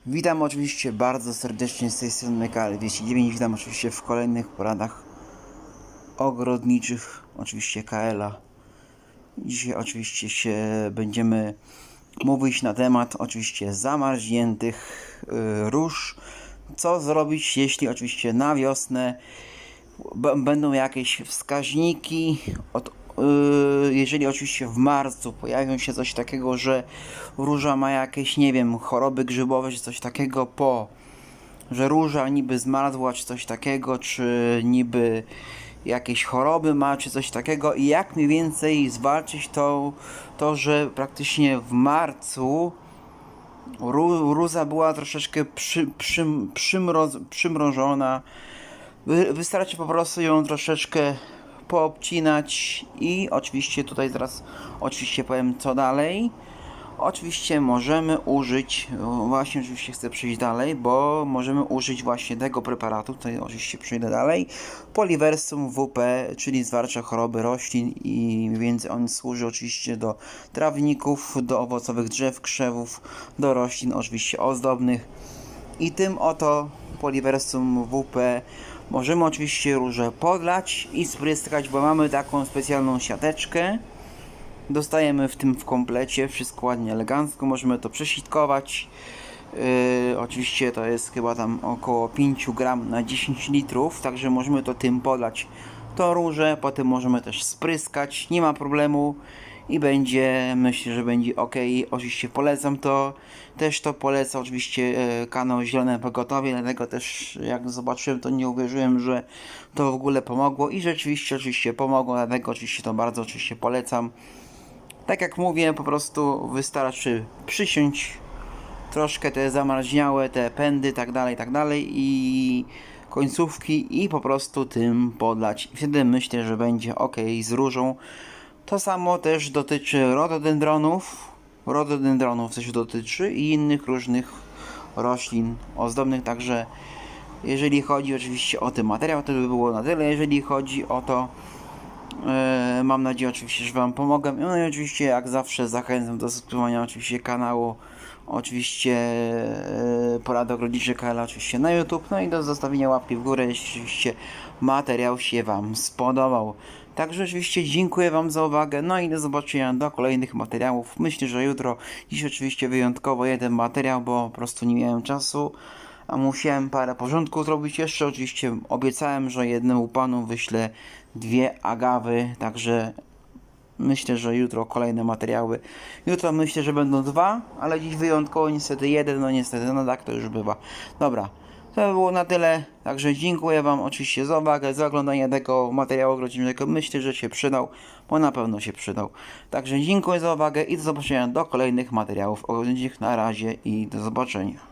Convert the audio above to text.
Witam oczywiście bardzo serdecznie z tej strony KL209. Witam oczywiście w kolejnych poradach ogrodniczych, oczywiście KL-a. Dzisiaj oczywiście będziemy mówić na temat oczywiście zamarzniętych róż. Co zrobić, jeśli oczywiście na wiosnę będą jakieś wskaźniki jeżeli oczywiście w marcu pojawią się coś takiego, że róża ma jakieś, nie wiem, choroby grzybowe czy coś takiego, że róża niby zmarzła czy coś takiego, czy niby jakieś choroby ma czy coś takiego, i jak mniej więcej zwalczyć to że praktycznie w marcu róża była troszeczkę przymrożona. Wystarczy po prostu ją troszeczkę poobcinać i oczywiście tutaj zaraz powiem co dalej. Oczywiście możemy użyć, właśnie oczywiście chcę przejść dalej, bo możemy użyć właśnie tego preparatu, tutaj oczywiście przejdę dalej, Poliversum WP, czyli zwarcia choroby roślin, i więc on służy oczywiście do trawników, do owocowych drzew, krzewów, do roślin oczywiście ozdobnych, i tym oto Poliversum WP możemy oczywiście róże podlać i spryskać, bo mamy taką specjalną siateczkę. Dostajemy w komplecie, wszystko ładnie, elegancko, możemy to przesitkować. Oczywiście to jest chyba tam około 5 gram na 10 litrów, także możemy to tym podlać to róże, potem możemy też spryskać, nie ma problemu i myślę, że będzie ok. Oczywiście polecam to, polecam oczywiście kanał Zielone Pogotowie, dlatego też jak zobaczyłem, to nie uwierzyłem, że to w ogóle pomogło, i rzeczywiście oczywiście pomogło, dlatego oczywiście to bardzo oczywiście polecam. Tak jak mówię, po prostu wystarczy przyciąć troszkę te zamarzniałe, te pędy, tak dalej i końcówki, i po prostu tym podlać. I wtedy myślę, że będzie ok z różą. To samo też dotyczy rododendronów też dotyczy, i innych różnych roślin ozdobnych, także jeżeli chodzi oczywiście o ten materiał, to by było na tyle. Jeżeli chodzi o to, mam nadzieję oczywiście, że Wam pomogę. No i oczywiście jak zawsze zachęcam do subskrybowania oczywiście kanału, oczywiście porady ogrodnicze KL oczywiście na YouTube, no i do zostawienia łapki w górę, jeśli oczywiście materiał się Wam spodobał. Także oczywiście dziękuję Wam za uwagę, no i do zobaczenia do kolejnych materiałów. Myślę, że jutro, dziś oczywiście wyjątkowo jeden materiał, bo po prostu nie miałem czasu, a musiałem parę porządków zrobić jeszcze. Oczywiście obiecałem, że jednemu panu wyślę 2 agawy, także myślę, że jutro kolejne materiały. Jutro myślę, że będą 2, ale dziś wyjątkowo niestety 1, no niestety, no tak to już bywa. Dobra, to by było na tyle, także dziękuję Wam oczywiście za uwagę, za oglądanie tego materiału ogrodniczego. Myślę, że się przydał, bo na pewno się przydał. Także dziękuję za uwagę i do zobaczenia do kolejnych materiałów ogrodniczych. Na razie i do zobaczenia.